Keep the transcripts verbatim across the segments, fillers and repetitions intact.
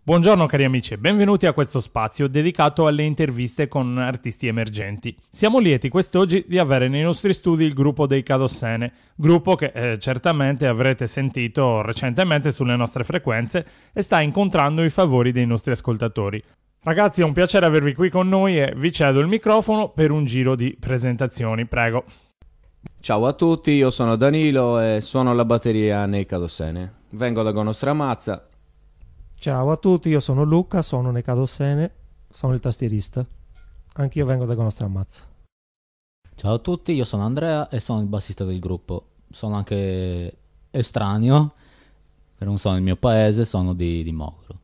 Buongiorno cari amici e benvenuti a questo spazio dedicato alle interviste con artisti emergenti. Siamo lieti quest'oggi di avere nei nostri studi il gruppo dei Cadossene, gruppo che eh, certamente avrete sentito recentemente sulle nostre frequenze e sta incontrando i favori dei nostri ascoltatori. Ragazzi, è un piacere avervi qui con noi e vi cedo il microfono per un giro di presentazioni, prego. Ciao a tutti, io sono Danilo e suono la batteria nei Cadossene. Vengo da Gonostramazza. Ciao a tutti, io sono Luca, sono nei Cadossene, sono il tastierista. Anch'io vengo da Gonostramazza. Ciao a tutti, io sono Andrea e sono il bassista del gruppo. Sono anche estraneo, per non sono il mio paese, sono di, di Mogro.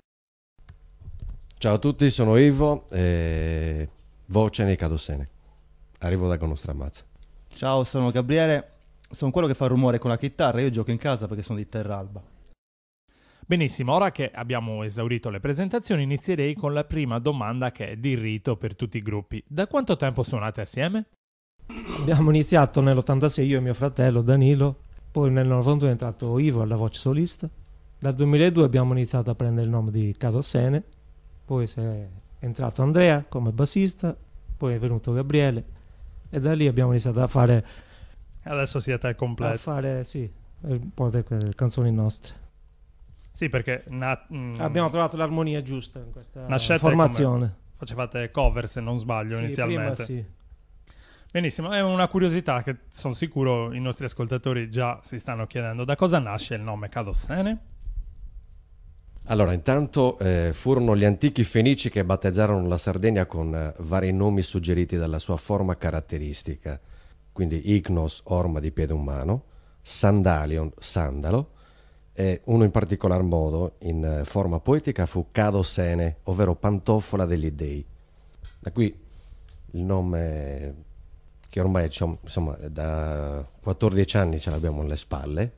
Ciao a tutti, sono Ivo e voce nei Cadossene. Arrivo da Gonostramazza. Ciao, sono Gabriele, sono quello che fa rumore con la chitarra, io gioco in casa perché sono di Terralba. Benissimo, ora che abbiamo esaurito le presentazioni inizierei con la prima domanda che è di rito per tutti i gruppi. Da quanto tempo suonate assieme? Abbiamo iniziato nell'ottantasei io e mio fratello Danilo, poi nel novantuno è entrato Ivo alla voce solista. Dal duemiladue abbiamo iniziato a prendere il nome di Cadossene, poi è entrato Andrea come bassista, poi è venuto Gabriele e da lì abbiamo iniziato a fare... Adesso siete al completo. A fare, sì, un po' di canzoni nostre. Sì, perché na- mh, abbiamo trovato l'armonia giusta in questa nascete formazione. Come... Facevate cover, se non sbaglio, sì, inizialmente. Prima sì. Benissimo, è una curiosità che sono sicuro i nostri ascoltatori già si stanno chiedendo. Da cosa nasce il nome Cadossene? Allora, intanto eh, furono gli antichi fenici che battezzarono la Sardegna con eh, vari nomi suggeriti dalla sua forma caratteristica. Quindi Ignos, orma di piede umano, Sandalion, sandalo, e uno in particolar modo, in forma poetica, fu Cadossene, ovvero pantofola degli dei. Da qui il nome che ormai insomma, da quattordici anni ce l'abbiamo alle spalle,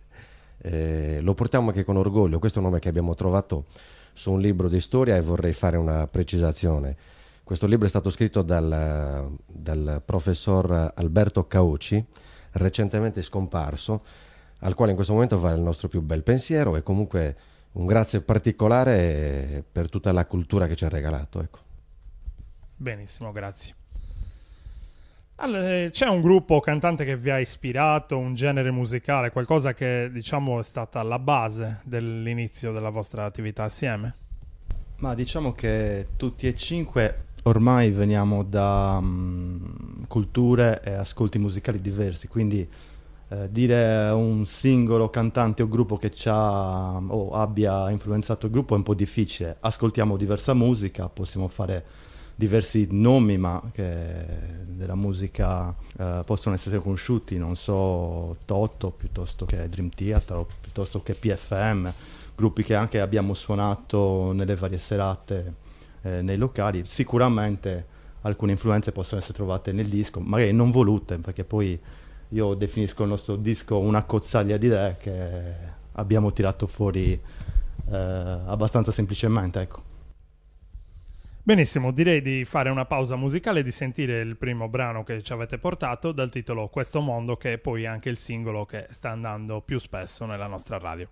eh, lo portiamo anche con orgoglio. Questo è un nome che abbiamo trovato su un libro di storia e vorrei fare una precisazione. Questo libro è stato scritto dal, dal professor Alberto Cauci, recentemente scomparso, al quale in questo momento va il nostro più bel pensiero e comunque un grazie particolare per tutta la cultura che ci ha regalato. Ecco. Benissimo, grazie. Allora, c'è un gruppo cantante che vi ha ispirato, un genere musicale, qualcosa che diciamo è stata la base dell'inizio della vostra attività assieme? Ma diciamo che tutti e cinque ormai veniamo da um, culture e ascolti musicali diversi, quindi Eh, dire un singolo cantante o gruppo che ci ha o abbia influenzato il gruppo è un po' difficile. Ascoltiamo diversa musica, possiamo fare diversi nomi, ma che della musica eh, possono essere conosciuti, non so, Toto piuttosto che Dream Theater o piuttosto che P F M, gruppi che anche abbiamo suonato nelle varie serate eh, nei locali. Sicuramente alcune influenze possono essere trovate nel disco, magari non volute, perché poi io definisco il nostro disco una cozzaglia di idee che abbiamo tirato fuori eh, abbastanza semplicemente, ecco. Benissimo, direi di fare una pausa musicale e di sentire il primo brano che ci avete portato dal titolo Questo Mondo, che è poi anche il singolo che sta andando più spesso nella nostra radio.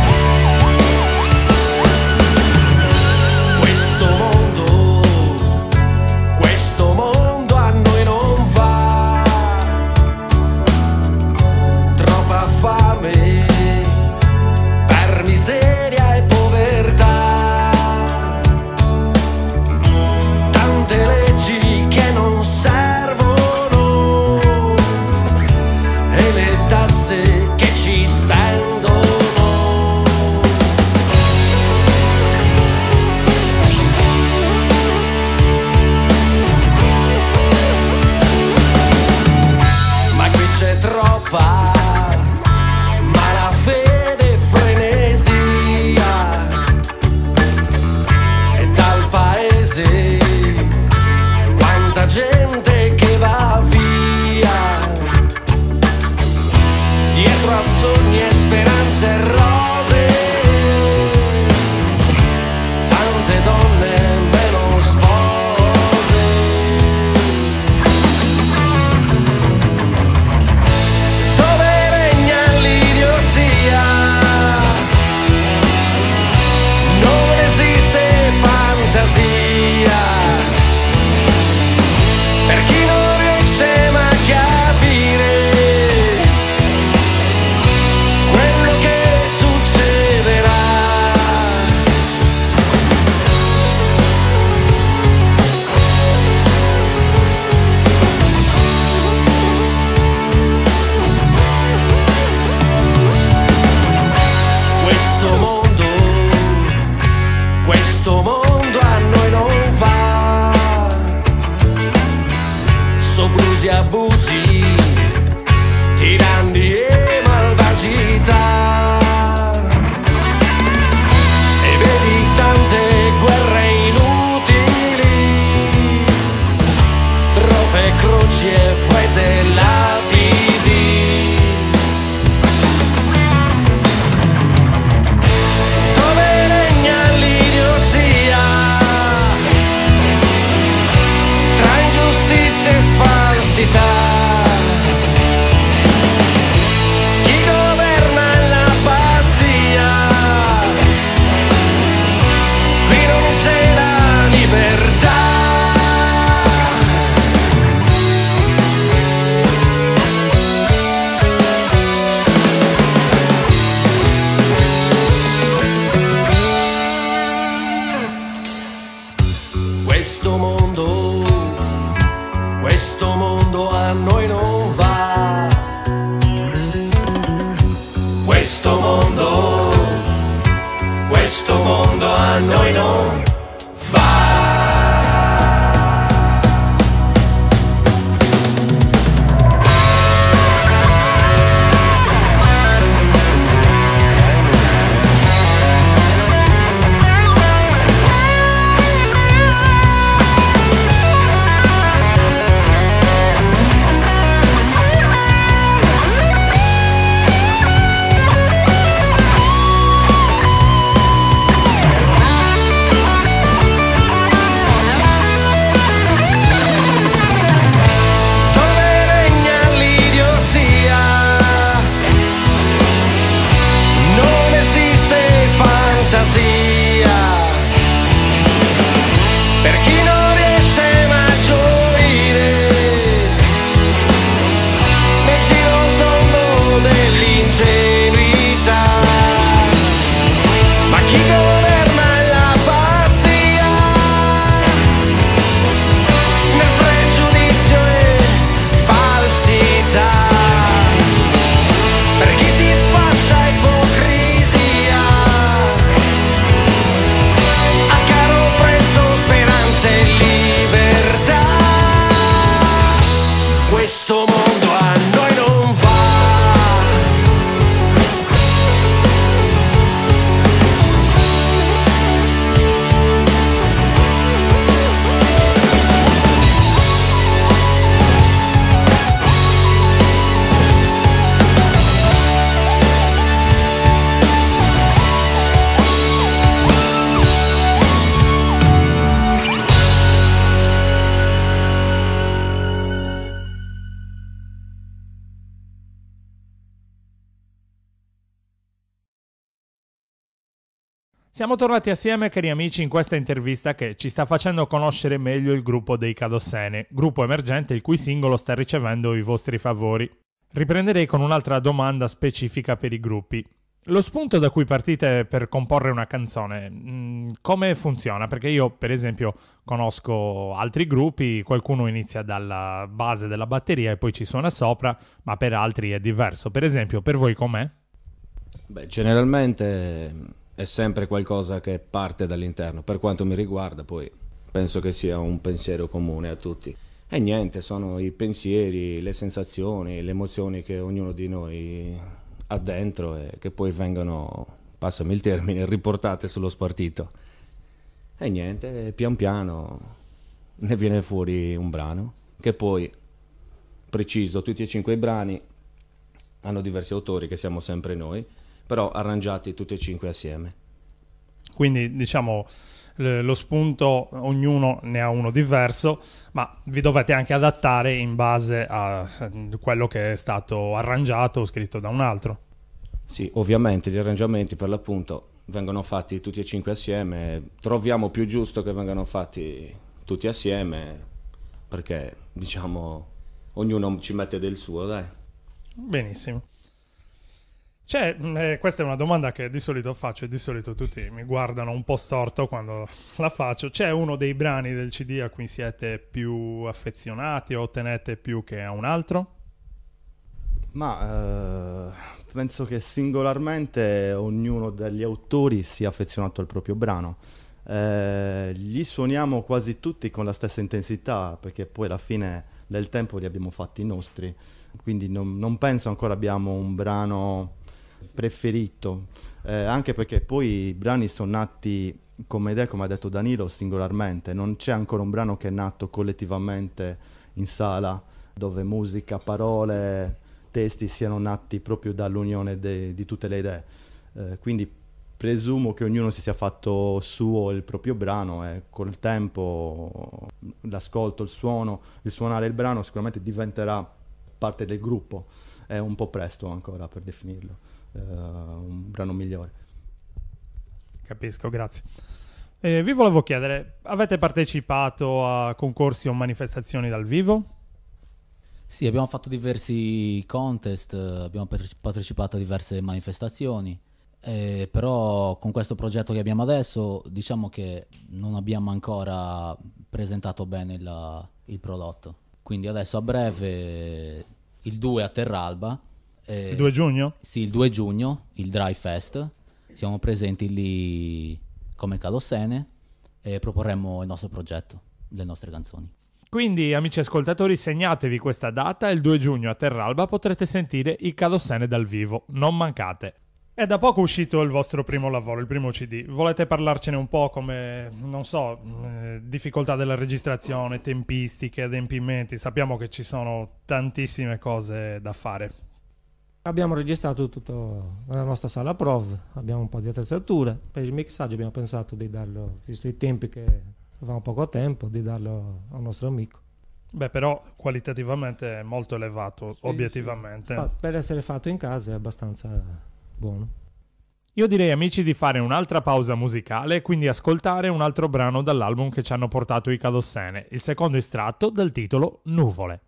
Questo mondo usi e abusi, tiranni e malvagità. E vedi tante guerre inutili, troppe croci e fredde lapidi. Dove regna l'idiozia, tra ingiustizia e falsità. Chi governa è la pazzia, qui non c'è la libertà. Questo mondo, questo mondo a noi non va. Questo mondo, questo mondo a noi non va. Dove regna l'idiozia, non esiste fantasia. Per chi non riesce mai a gioire nel giro tondo dell'ingenuità. Ma chi governa è la pazzia, nel pregiudizio e falsità. Per chi ti spaccia ipocrisia, a caro prezzo speranza e libertà. Questo mondo a noi non va. Siamo tornati assieme, cari amici, in questa intervista che ci sta facendo conoscere meglio il gruppo dei Cadossene, gruppo emergente il cui singolo sta ricevendo i vostri favori. Riprenderei con un'altra domanda specifica per i gruppi. Lo spunto da cui partite per comporre una canzone, mh, come funziona? Perché io, per esempio, conosco altri gruppi, qualcuno inizia dalla base della batteria e poi ci suona sopra, ma per altri è diverso. Per esempio, per voi com'è? Beh, generalmente è sempre qualcosa che parte dall'interno. Per quanto mi riguarda, poi penso che sia un pensiero comune a tutti. E niente, sono i pensieri, le sensazioni, le emozioni che ognuno di noi ha dentro e che poi vengono, passami il termine, riportate sullo spartito. E niente, pian piano ne viene fuori un brano che poi, preciso, tutti e cinque i brani hanno diversi autori, che siamo sempre noi, però arrangiati tutti e cinque assieme. Quindi, diciamo, lo spunto ognuno ne ha uno diverso, ma vi dovete anche adattare in base a quello che è stato arrangiato o scritto da un altro. Sì, ovviamente gli arrangiamenti per l'appunto vengono fatti tutti e cinque assieme. Troviamo più giusto che vengano fatti tutti assieme, perché diciamo ognuno ci mette del suo, dai. Benissimo. C'è, eh, questa è una domanda che di solito faccio e di solito tutti mi guardano un po' storto quando la faccio. C'è uno dei brani del C D a cui siete più affezionati o tenete più che a un altro? Ma eh, penso che singolarmente ognuno degli autori sia affezionato al proprio brano. eh, li suoniamo quasi tutti con la stessa intensità, perché poi alla fine del tempo li abbiamo fatti nostri, quindi non, non penso ancora abbiamo un brano preferito, eh, anche perché poi i brani sono nati come idea, come ha detto Danilo, singolarmente. Non c'è ancora un brano che è nato collettivamente in sala, dove musica, parole, testi siano nati proprio dall'unione de- di tutte le idee, eh, quindi presumo che ognuno si sia fatto suo il proprio brano e col tempo l'ascolto, il suono, il suonare il brano sicuramente diventerà parte del gruppo. È un po' presto ancora per definirlo uh, un brano migliore. Capisco, grazie. Eh, vi volevo chiedere, avete partecipato a concorsi o manifestazioni dal vivo? Sì, abbiamo fatto diversi contest, abbiamo partecipato a diverse manifestazioni. Eh, però con questo progetto che abbiamo adesso diciamo che non abbiamo ancora presentato bene la, il prodotto, quindi adesso a breve il due a Terralba, eh, il due giugno? Sì, il due giugno, il Dry Fest, siamo presenti lì come Cadossene e proporremo il nostro progetto, le nostre canzoni. Quindi amici ascoltatori, segnatevi questa data, il due giugno a Terralba potrete sentire i Cadossene dal vivo, non mancate. È da poco uscito il vostro primo lavoro, il primo C D. Volete parlarcene un po' come, non so, eh, difficoltà della registrazione, tempistiche, adempimenti? Sappiamo che ci sono tantissime cose da fare. Abbiamo registrato tutto nella nostra sala prov, abbiamo un po' di attrezzatura. Per il mixaggio abbiamo pensato di darlo, visto i tempi che avevamo poco tempo, di darlo a un nostro amico. Beh, però qualitativamente è molto elevato, Sì, obiettivamente. sì. Fa- per essere fatto in casa è abbastanza buono. Io direi amici di fare un'altra pausa musicale e quindi ascoltare un altro brano dall'album che ci hanno portato i Cadossene, il secondo estratto dal titolo Nuvole.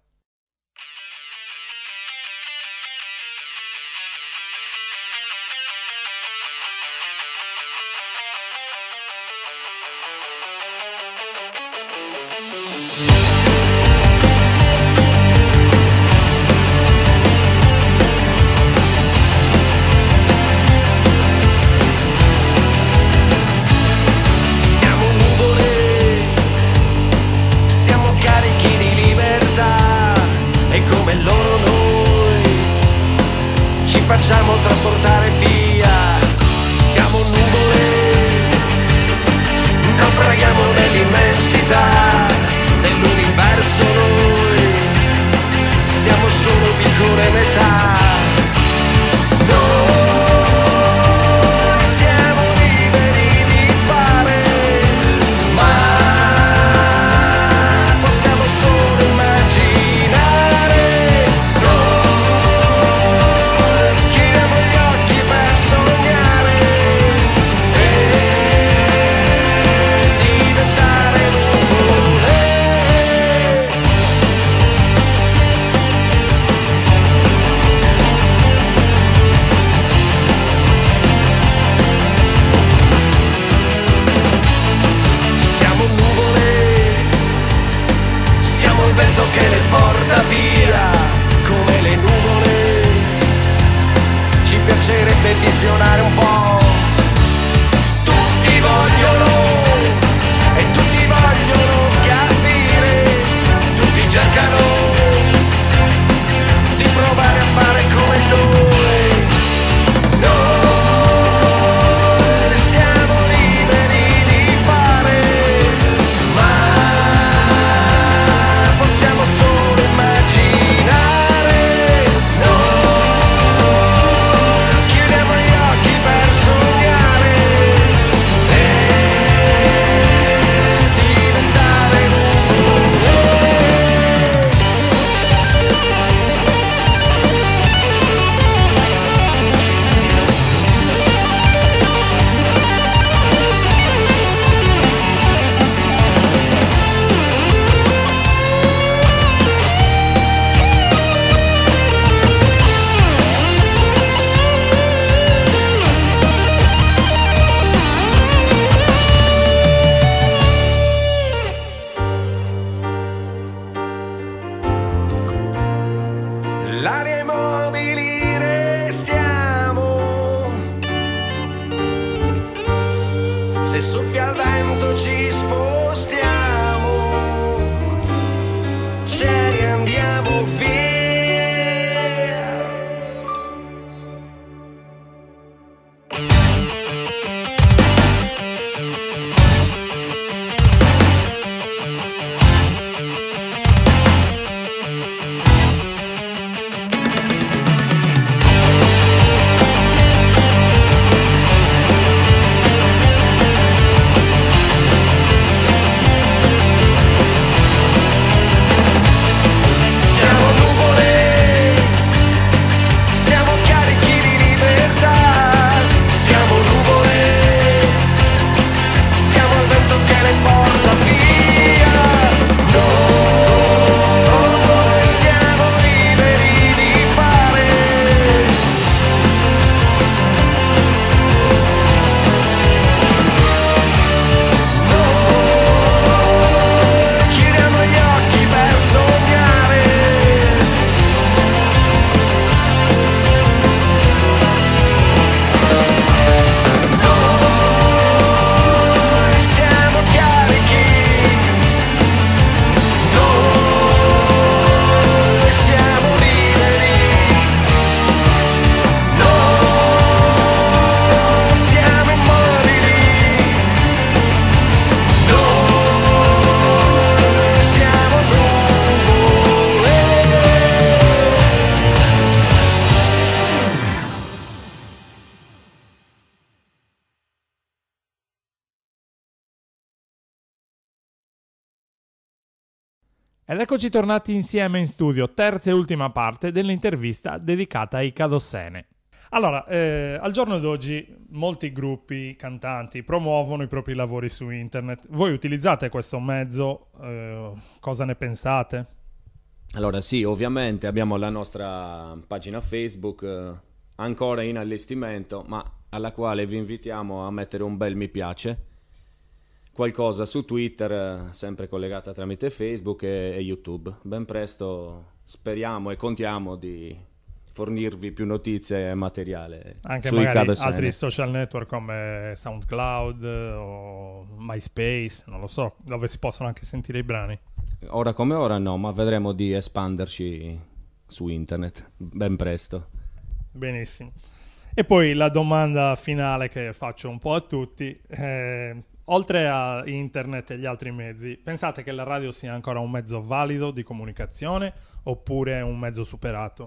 Facciamo trasportare via, siamo nuvole, naufraghiamo nell'immensità dell'universo, noi siamo solo piccole metà, noi siamo liberi di fare, ma possiamo solo immaginare. Che le porta via come le nuvole, ci piacerebbe visionare un po', tutti vogliono e tutti vogliono capire, tutti cercano di provare a fare come noi, noi siamo liberi di fare, ma possiamo solo immaginare, noi chiudiamo gli occhi per sognare e andiamo via. Ed eccoci tornati insieme in studio, terza e ultima parte dell'intervista dedicata ai Cadossene. Allora, eh, al giorno d'oggi molti gruppi, cantanti promuovono i propri lavori su internet. Voi utilizzate questo mezzo? Eh, cosa ne pensate? Allora sì, ovviamente abbiamo la nostra pagina Facebook eh, ancora in allestimento, ma alla quale vi invitiamo a mettere un bel mi piace. Qualcosa su Twitter, eh, sempre collegata tramite Facebook e, e YouTube. Ben presto speriamo e contiamo di fornirvi più notizie e materiale. Anche sui magari Cadossene. altri social network come SoundCloud o MySpace, non lo so, dove si possono anche sentire i brani. Ora come ora no, ma vedremo di espanderci su internet ben presto. Benissimo. E poi la domanda finale che faccio un po' a tutti. Eh, oltre a internet e gli altri mezzi, pensate che la radio sia ancora un mezzo valido di comunicazione oppure un mezzo superato?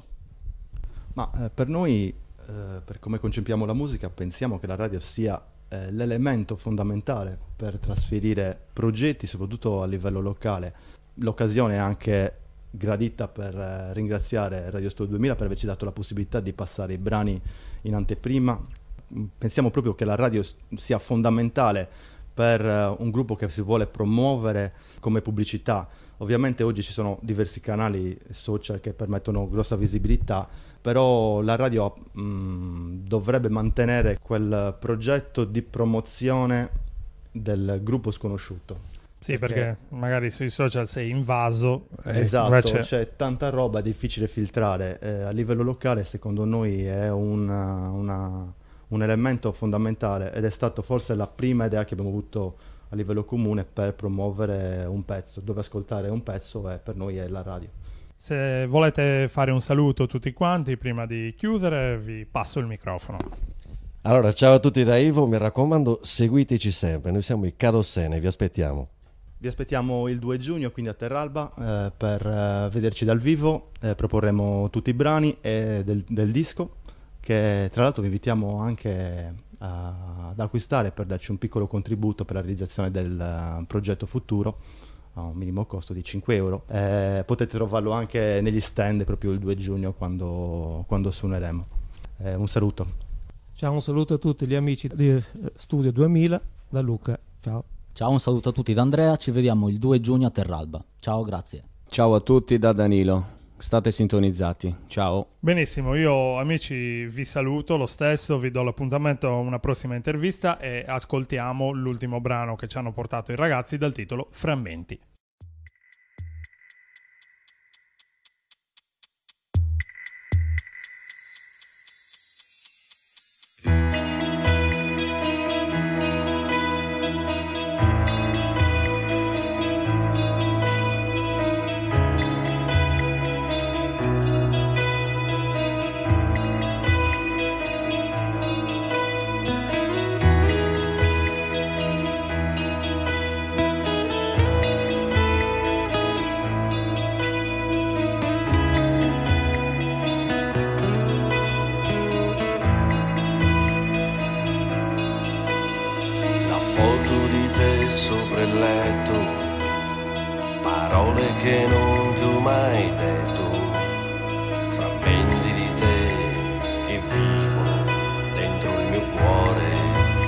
Ma eh, per noi, eh, per come concepiamo la musica, pensiamo che la radio sia eh, l'elemento fondamentale per trasferire progetti, soprattutto a livello locale. L'occasione è anche gradita per eh, ringraziare Radio Studio duemila per averci dato la possibilità di passare i brani in anteprima. Pensiamo proprio che la radio sia fondamentale per uh, un gruppo che si vuole promuovere come pubblicità. Ovviamente oggi ci sono diversi canali social che permettono grossa visibilità, però la radio mh, dovrebbe mantenere quel progetto di promozione del gruppo sconosciuto. Sì, perché, perché magari sui social sei invaso. Esatto, invece... c'è tanta roba difficile filtrare. Eh, a livello locale secondo noi è una... una un elemento fondamentale ed è stato forse la prima idea che abbiamo avuto a livello comune per promuovere un pezzo, dove ascoltare un pezzo è, per noi è la radio. Se volete fare un saluto tutti quanti prima di chiudere vi passo il microfono. Allora, ciao a tutti da Ivo, mi raccomando seguiteci sempre, noi siamo i Cadossene, vi aspettiamo. Vi aspettiamo il due giugno quindi a Terralba eh, per eh, vederci dal vivo, eh, proporremo tutti i brani eh, del, del disco, che tra l'altro vi invitiamo anche a, ad acquistare per darci un piccolo contributo per la realizzazione del uh, progetto futuro a un minimo costo di cinque euro. Eh, potete trovarlo anche negli stand proprio il due giugno quando, quando suoneremo. Eh, un saluto. Ciao, un saluto a tutti gli amici di Studio duemila, da Luca. Ciao. Ciao, un saluto a tutti da Andrea, ci vediamo il due giugno a Terralba. Ciao, grazie. Ciao a tutti da Danilo. State sintonizzati, ciao. Benissimo, io amici vi saluto lo stesso, vi do l'appuntamento a una prossima intervista e ascoltiamo l'ultimo brano che ci hanno portato i ragazzi dal titolo Frammenti. mai detto, frammenti di te che vivono dentro il mio cuore.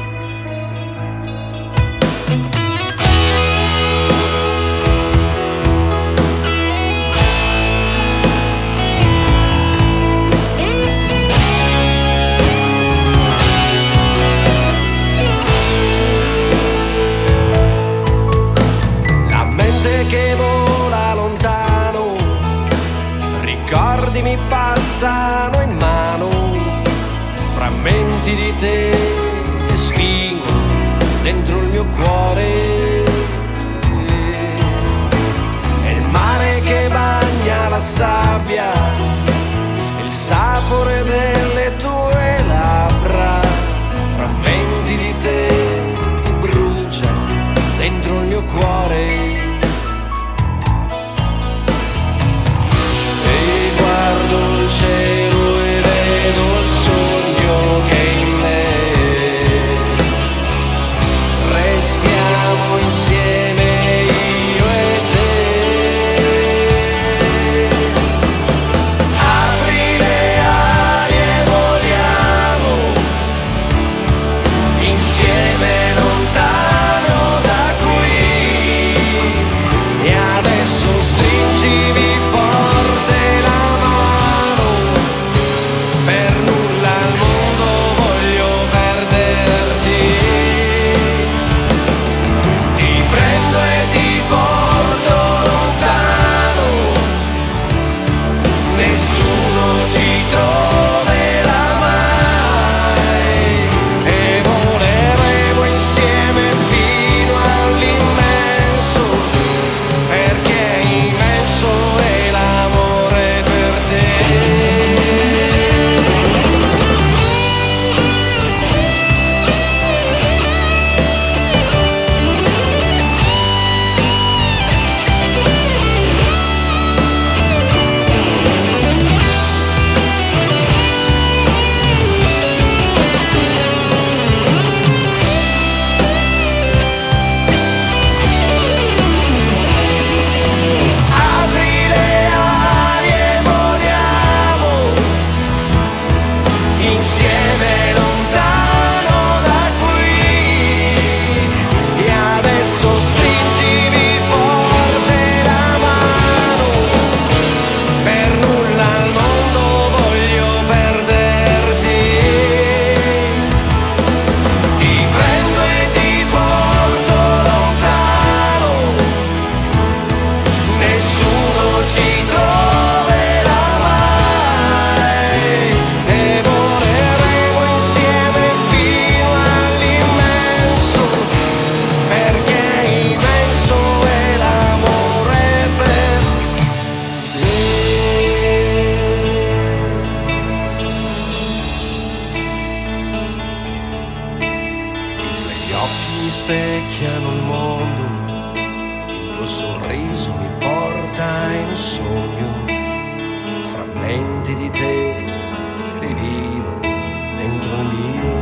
Che vola lontano, ricordi mi passano in mano, frammenti di te che spingono dentro il mio cuore. E il mare che bagna la sabbia, il sapore delle tue labbra, frammenti di te che bruciano dentro il mio cuore. Guardo il cielo e vedo il sogno che è in me. Restiamo insieme io e te. Apri le ali e voliamo insieme lontano da qui. E adesso stringimi forte. Specchiano il mondo, il tuo sorriso mi porta in un sogno, frammenti di te che rivivono dentro il mio